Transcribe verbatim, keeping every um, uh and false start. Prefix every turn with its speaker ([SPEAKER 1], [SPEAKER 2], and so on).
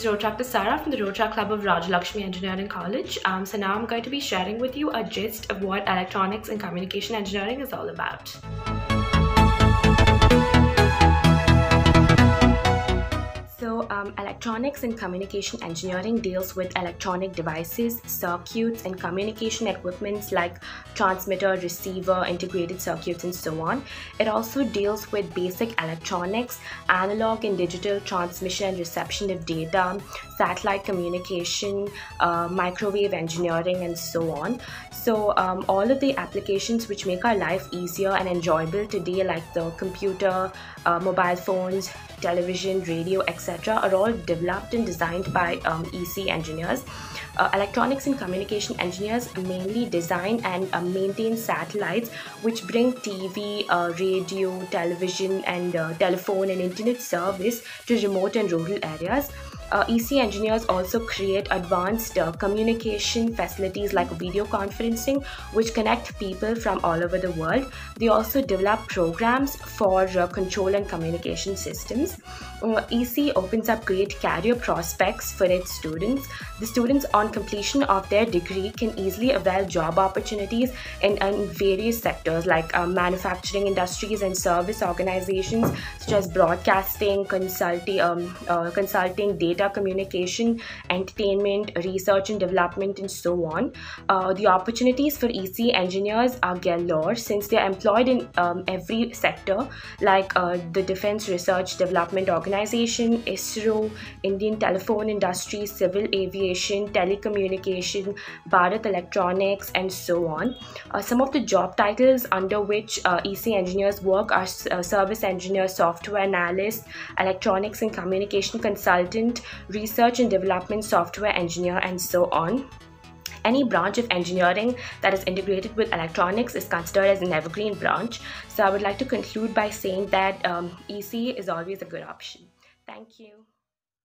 [SPEAKER 1] is Rotaract Sarah from the Rotaract Club of Rajalakshmi Engineering College. Um, so now I'm going to be sharing with you a gist of what electronics and communication engineering is all about. So um, electronics and communication engineering deals with electronic devices, circuits, and communication equipments like transmitter, receiver, integrated circuits, and so on. It also deals with basic electronics, analog and digital transmission and reception of data, satellite communication, uh, microwave engineering, and so on. So um, all of the applications which make our life easier and enjoyable today, like the computer, uh, mobile phones, television, radio, et cetera, are all developed and designed by um, E C engineers. Uh, electronics and communication engineers mainly design and uh, maintain satellites which bring T V, uh, radio, television, and uh, telephone and internet service to remote and rural areas. Uh, E C engineers also create advanced uh, communication facilities like video conferencing, which connect people from all over the world. They also develop programs for uh, control and communication systems. Uh, E C opens up great career prospects for its students. The students, on completion of their degree, can easily avail job opportunities in, in various sectors like uh, manufacturing industries and service organizations such as broadcasting, consulting, um, uh, consulting, data communication, entertainment, research and development, and so on. Uh, the opportunities for E C engineers are galore since they are employed in um, every sector like uh, the Defense Research Development Organization, ISRO, Indian Telephone Industry, Civil Aviation, Telecommunication, Bharat Electronics, and so on. Uh, some of the job titles under which uh, E C engineers work are uh, Service Engineer, Software Analyst, Electronics and Communication Consultant, Research and Development Software Engineer, and so on. Any branch of engineering that is integrated with electronics is considered as an evergreen branch. So I would like to conclude by saying that um, E C is always a good option. Thank you.